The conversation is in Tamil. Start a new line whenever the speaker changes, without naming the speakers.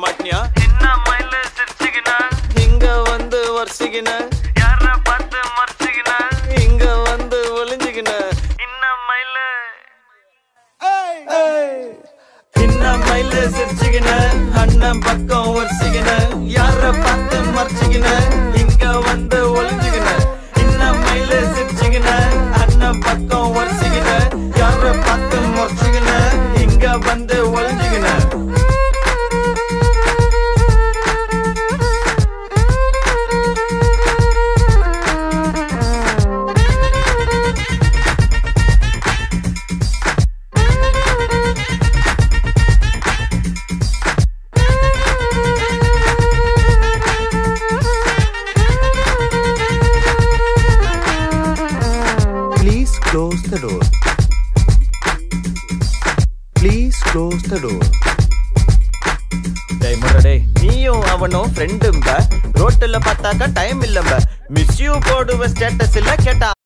மாட்டினியா
என்ன மயில சிரிச்சுக்கின
இங்க வந்து வரிசைக்கின
யார பார்த்து மறைச்சுக்கின
இங்க வந்து ஒளிஞ்சுக்கின
என்ன மயில
இன்ன மயில சிரிச்சுக்கின அண்ணன் பக்கம் வரிசைக்கின யார பார்த்து மறைச்சுக்கின இங்க வந்து ஒளிஞ்சுக்கின இன்ன மயில சிரிச்சுக்கின அண்ணன் பக்கம் வரிசைக்கின யார பார்த்து மறைச்சுக்கின இங்க வந்து ஒளிஞ்சுக்கின Please close the door. Please close the door. டேய் முரடே நீயும் அவனும் ஃப்ரெண்டும்ப ரோட்ல பார்த்தாக்க டைம் இல்லம்ப மிஸ் யூ போடுவ ஸ்டேட்டஸ் இல்ல கேட்டா